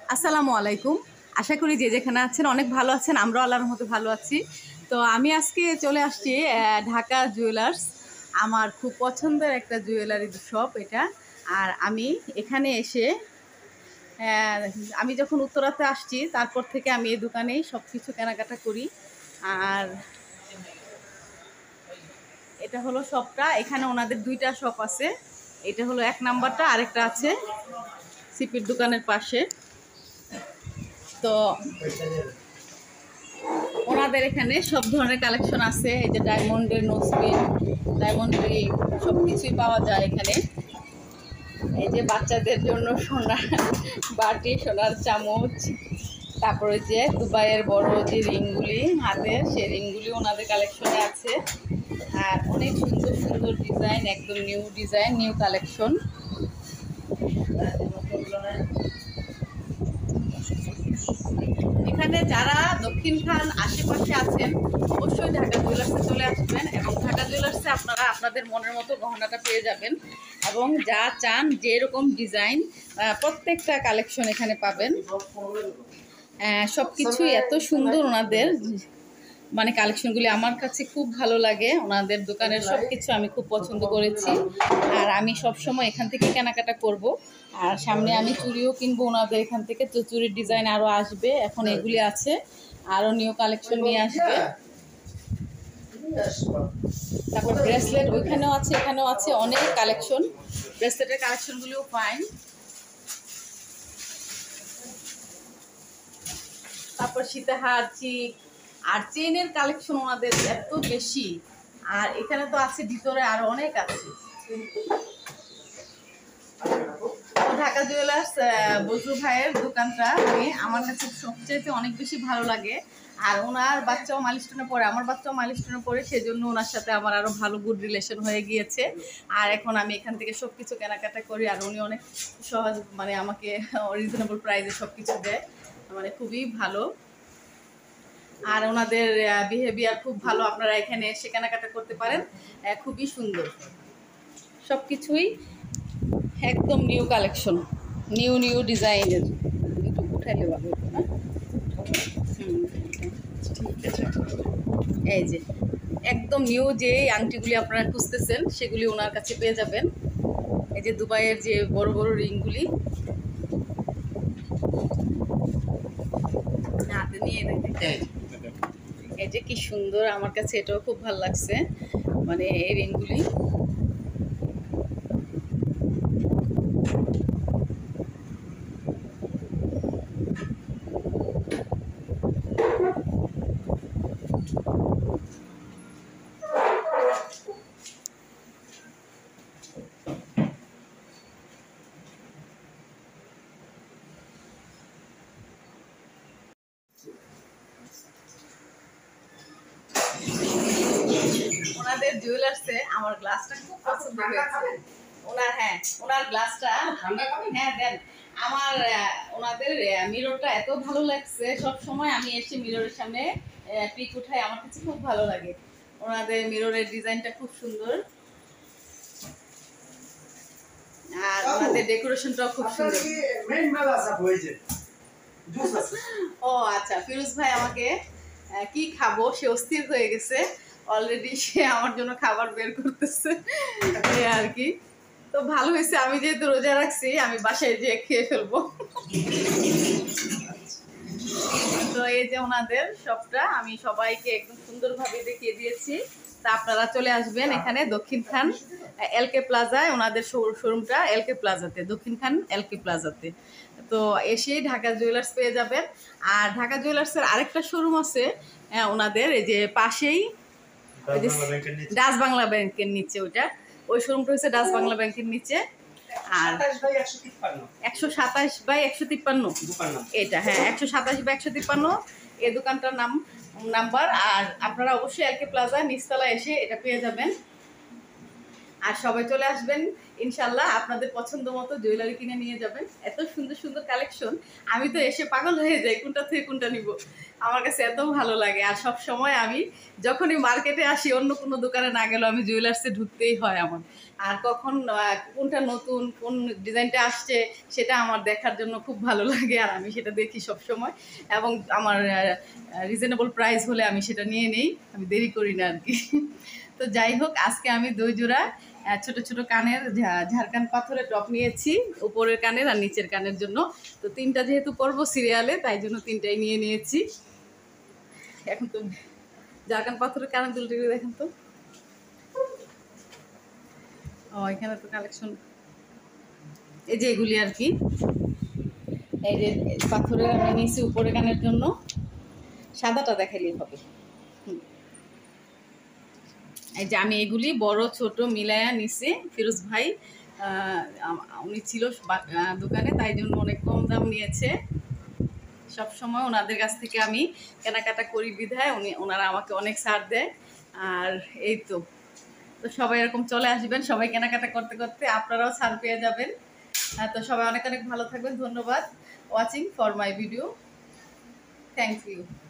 আসসালামু আলাইকুম। আশা করি যে যেখানে আছেন অনেক ভালো আছেন। আমরাও আল্লাহর মতো ভালো আছি। তো আমি আজকে চলে আসছি ঢাকা জুয়েলার্স। আমার খুব পছন্দের একটা জুয়েলারি শপ এটা। আর আমি এখানে এসে আমি যখন উত্তরাতে আসছি তারপর থেকে আমি এই দোকানেই সব কিছু কেনাকাটা করি। আর এটা হলো শপটা। এখানে ওনাদের দুইটা শপ আছে। এটা হলো 1 নাম্বারটা, আরেকটা আছে সিপির দোকানের পাশে। তো ওনাদের এখানে সব ধরনের কালেকশন আছে। এই যে ডায়মন্ডের নোজপিন, ডায়মন্ড রিং সব কিছুই পাওয়া যায় এখানে। এই যে বাচ্চাদের জন্য সোনার বাটি, সোনার চামচ, তারপরে যে দুবাইয়ের বড় যে রিংগুলি হাতের, সেই রিংগুলি ওনাদের কালেকশনে আছে। আর অনেক সুন্দর সুন্দর ডিজাইন, একদম নিউ ডিজাইন, নিউ কালেকশন। এখানে যারা দক্ষিণখান আশেপাশে আছেন অবশ্যই ঢাকা জুয়েলার্সে চলে আসবেন, এবং ঢাকা জুয়েলার্সে আপনারা আপনাদের মনের মতো গহনাটা পেয়ে যাবেন, এবং যা চান যেরকম ডিজাইন প্রত্যেকটা কালেকশন এখানে পাবেন। সব কিছুই এত সুন্দর ওনাদের, মানে কালেকশনগুলি আমার কাছে খুব ভালো লাগে। ওনাদের দোকানের সব কিছু আমি খুব পছন্দ করেছি, আর আমি সব সময় এখান থেকে কেনাকাটা করব। আর সামনে আমি চুড়িও কিনবো ওনাদের এখান থেকে। তো চুড়ির ডিজাইন আরও আসবে, এখন এগুলি আছে, আরও নিউ কালেকশন নিয়ে আসবে। তারপর ব্রেসলেট ওইখানেও আছে, এখানেও আছে অনেক কালেকশন। ব্রেসলেটের কালেকশনগুলিও ফাইন। তারপর সীতাহার, চিক আর চেইনের কালেকশন ওনাদের এত বেশি। আর এখানে তো আছে ভিতরে আরো অনেক আছে। ঢাকা জুয়েলার্স বজরু ভাইয়ের দোকানটা আমার কাছে সবচেয়ে অনেক বেশি ভালো লাগে। আর ওনার বাচ্চাও মাইলস্টোনে পড়ে, আমার বাচ্চাও মাইলস্টোনে পড়ে, সেজন্য ওনার সাথে আমার আরও ভালো গুড রিলেশন হয়ে গিয়েছে। আর এখন আমি এখান থেকে সব কিছু কেনাকাটা করি, আর উনি অনেক সহজ, মানে আমাকে রিজনেবল প্রাইসে সব কিছু দেয়, মানে খুবই ভালো। আর ওনাদের বিহেভিয়ার খুব ভালো। আপনারা এখানে এসে কেনাকাটা করতে পারেন, খুবই সুন্দর সব কিছুই, একদম নিউ কালেকশন, নিউ নিউ ডিজাইনের। একটু উঠাইলে ভালো হতো না? এই যে একদম নিউ যে আংটিগুলি আপনারা খুঁজতেছেন সেগুলি ওনার কাছে পেয়ে যাবেন। এই যে দুবাইয়ের যে বড় বড় রিংগুলি হাতে নিয়ে দেখেন, এই যে কি সুন্দর, আমার কাছে এটাও খুব ভালো লাগছে, মানে এই রিংগুলি। ওনাদের জুয়েলার্সে আমার গ্লাসটা খুব পছন্দ হয়েছে। ওনার গ্লাসটা, হ্যাঁ দেন। আমার ওনাদের মিররটা এত ভালো লাগছে, সব সময় আমি এসে মিররের সামনে পিক উঠাই, আমার কাছে খুব ভালো লাগে। ওনাদের মিররের ডিজাইনটা খুব সুন্দর, আর ওনাদের ডেকোরেশনটাও খুব সুন্দর। ও আচ্ছা, ফিরোজ ভাই আমাকে কি খাবো সে অস্থির হয়ে গেছে অলরেডি, সে আমার জন্য খাবার বের করতেছে আর কি। তো ভালো হয়েছে, আমি যেহেতু রোজা রাখছি আমি বাসায় যেয়ে খেয়ে ফেলবো। তো এই যে ওনাদের সবটা আমি সবাইকে একদম সুন্দরভাবে দেখিয়ে দিয়েছি। তা আপনারা চলে আসবেন এখানে দক্ষিণখান এলকে প্লাজায়, ওনাদের শোরুমটা এলকে প্লাজাতে, দক্ষিণখান এলকে প্লাজাতে। তো এসেই ঢাকা জুয়েলার্স পেয়ে যাবেন। আর ঢাকা জুয়েলার্সের আরেকটা শোরুম আছে ওনাদের এই যে পাশেই, ডাচ বাংলা ব্যাংকের নিচে, ওই শোরুমটা হচ্ছে ডাচ বাংলা ব্যাংকের নিচে। আর 127/153 এটা, হ্যাঁ 127/153 এই দোকানটার নাম্বার। আর আপনারা অবশ্যই এলকে প্লাজা নিচতলা এসে এটা পেয়ে যাবেন। আর সবাই চলে আসবেন ইনশাল্লাহ, আপনাদের পছন্দ মতো জুয়েলারি কিনে নিয়ে যাবেন। এত সুন্দর সুন্দর কালেকশন, আমি তো এসে পাগল হয়ে যাই কোনটা থেকে কোনটা নিব, আমার কাছে এত ভালো লাগে। আর সব সময় আমি যখনই মার্কেটে আসি, অন্য কোনো দোকানে না গেলেও আমি জুয়েলার্সে ঢুকতেই হয় আমার। আর কখন কোনটা নতুন, কোন ডিজাইনটা আসছে সেটা আমার দেখার জন্য খুব ভালো লাগে, আর আমি সেটা দেখি সব সময়। এবং আমার রিজনেবল প্রাইস হলে আমি সেটা নিয়ে নেই, আমি দেরি করি না আর কি। তো যাই হোক, আজকে আমি 2 জোড়া ছোট ছোট কানের ঝাড়খান পাথরের টপ নিয়েছি, উপরের কানের আর নিচের কানের জন্য। তো 3টা যেহেতু পরবো সিরিয়ালে, তাই জন্য 3টাই নিয়ে নিয়েছি। এখন তো ঝাড়খান পাথরের কানের দুলটি দেখেন তো। ও এখানে তো কালেকশন, এই যে এগুলি আর কি, এই যে পাথরের আমি নিয়েছি উপরে কানের জন্য। সাদাটা দেখাইলেই হবে। এই যে আমি এগুলি বড় ছোট মিলায়া নিছি, ফিরোজ ভাই উনি ছিল দোকানে, তাই জন্য অনেক কম দাম নিয়েছে। সব সময় ওনাদের কাছ থেকে আমি কেনাকাটা করি বিধায় ওনারা আমাকে অনেক ছাড় দেয়। আর এই তো সবাই এরকম চলে আসবেন, সবাই কেনাকাটা করতে করতে আপনারাও ছাড় পেয়ে যাবেন। তো সবাই অনেক অনেক ভালো থাকবেন। ধন্যবাদ watching for my video. Thank you.